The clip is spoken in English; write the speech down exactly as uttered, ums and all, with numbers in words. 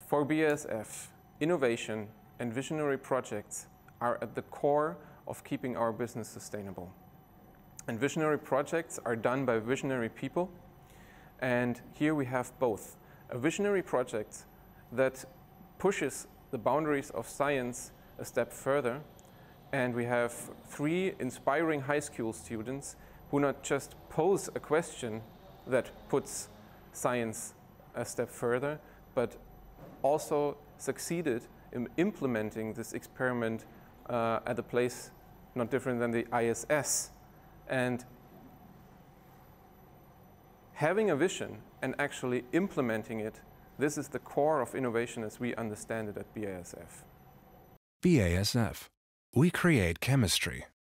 For B A S F, innovation and visionary projects are at the core of keeping our business sustainable. And visionary projects are done by visionary people. And here we have both a visionary project that pushes the boundaries of science a step further. And we have three inspiring high school students who not just pose a question that puts science a step further, but also succeeded in implementing this experiment uh, at a place not different than the I S S. And having a vision and actually implementing it, this is the core of innovation as we understand it at B A S F. B A S F. We create chemistry.